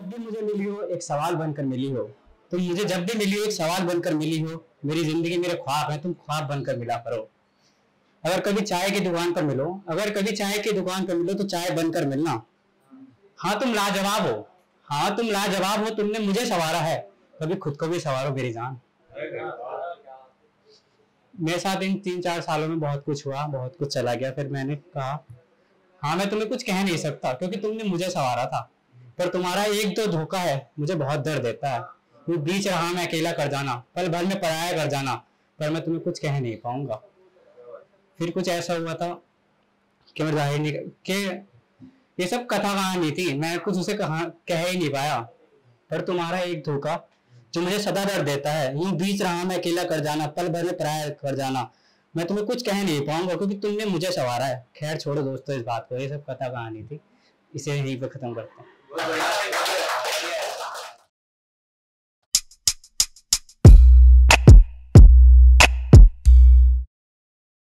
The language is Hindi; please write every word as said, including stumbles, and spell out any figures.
जब भी मुझे मिली हो एक सवाल बनकर मिली हो, तुम मुझे जब भी मिली हो एक सवाल बनकर मिली हो। मेरी जिंदगी मेरे ख्वाब है, तुम ख्वाब बनकर मिला करो। अगर कभी चाय की दुकान पर मिलो अगर कभी चाय की दुकान पर मिलो तो चाय बनकर मिलना। हाँ तुम लाजवाब हो, हाँ तुम लाजवाब हो, तुमने मुझे संवारा है, कभी खुद को भी संवारो मेरी जान। मेरे साथ इन तीन चार सालों में बहुत कुछ हुआ, बहुत कुछ चला गया। फिर मैंने कहा हाँ मैं तुम्हें कुछ कह नहीं सकता क्योंकि तुमने मुझे संवारा था, पर तुम्हारा एक दो धोखा है मुझे बहुत दर्द देता है। वो बीच रहा मैं अकेला कर जाना, पल भर में पराया कर जाना, पर मैं तुम्हें कुछ कह नहीं पाऊंगा। फिर कुछ ऐसा हुआ था कि मैं जाहिर नहीं कि ये सब कथा कहानी थी, मैं कुछ उसे कहा कह ही नहीं पाया। पर तुम्हारा एक धोखा जो मुझे सदा दर्द देता है, यूं बीच रहा मैं अकेला कर जाना, पल भर में पराया कर जाना, मैं तुम्हें कुछ कह नहीं पाऊंगा क्योंकि तुमने मुझे संवारा है। खैर छोड़ो दोस्तों इस बात को, ये सब कथा कहानी थी, इसे यहीं पे खत्म करते हैं।